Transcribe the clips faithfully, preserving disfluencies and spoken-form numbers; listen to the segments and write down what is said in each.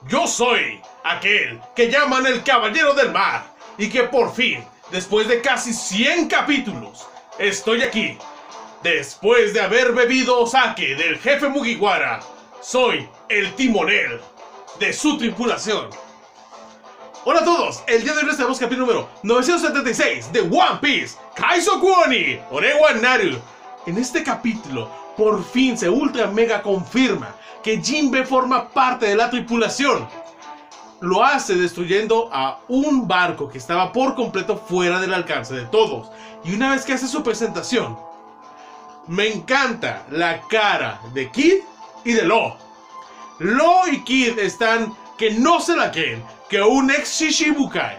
Yo soy aquel que llaman el Caballero del Mar y que por fin, después de casi cien capítulos, estoy aquí. Después de haber bebido sake del jefe Mugiwara, soy el timonel de su tripulación. Hola a todos, el día de hoy les traemos capítulo número novecientos setenta y seis de One Piece, Kaizoku Oni Orewa Naru. En este capítulo, por fin se ultra mega confirma que Jinbe forma parte de la tripulación. Lo hace destruyendo a un barco que estaba por completo fuera del alcance de todos. Y una vez que hace su presentación, me encanta la cara de Kid y de Law. Law y Kid están que no se la creen que un ex Shishibukai.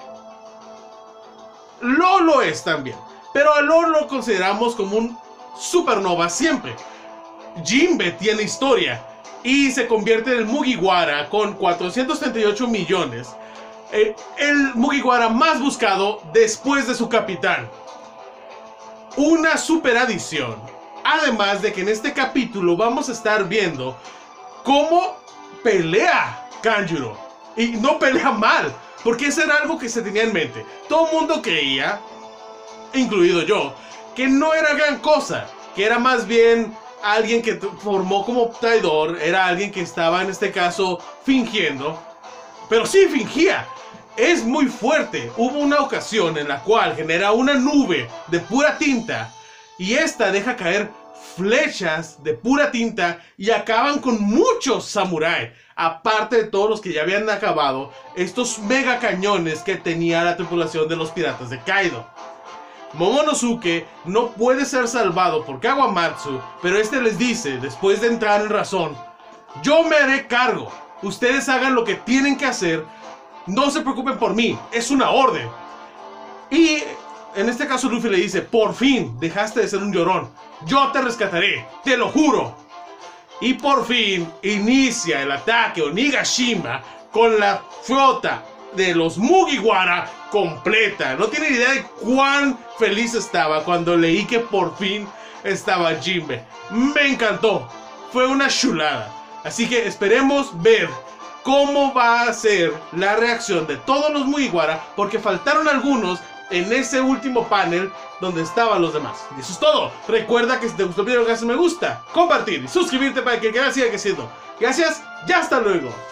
Law lo es también, pero a Law lo consideramos como un supernova siempre. Jinbe tiene historia y se convierte en el Mugiwara con cuatrocientos treinta y ocho millones. Eh, el Mugiwara más buscado después de su capitán. Una super adición. Además de que en este capítulo vamos a estar viendo cómo pelea Kanjuro. Y no pelea mal, porque eso era algo que se tenía en mente. Todo el mundo creía, incluido yo, que no era gran cosa, que era más bien alguien que formó como traidor, era alguien que estaba en este caso fingiendo. Pero sí fingía, es muy fuerte. Hubo una ocasión en la cual genera una nube de pura tinta y esta deja caer flechas de pura tinta y acaban con muchos samuráis, aparte de todos los que ya habían acabado estos mega cañones que tenía la tripulación de los piratas de Kaido. Momonosuke no puede ser salvado por Kawamatsu, pero este les dice, después de entrar en razón: yo me haré cargo, ustedes hagan lo que tienen que hacer, no se preocupen por mí, es una orden. Y en este caso Luffy le dice: por fin dejaste de ser un llorón, yo te rescataré, te lo juro. Y por fin inicia el ataque Onigashima con la flota de los Mugiwara completa. No tienen idea de cuán feliz estaba cuando leí que por fin estaba Jinbe. Me encantó, fue una chulada. Así que esperemos ver cómo va a ser la reacción de todos los Mugiwara, porque faltaron algunos en ese último panel donde estaban los demás. Y eso es todo. Recuerda que si te gustó el video, que hagas me gusta, compartir y suscribirte para que el canal siga creciendo. Gracias y hasta luego.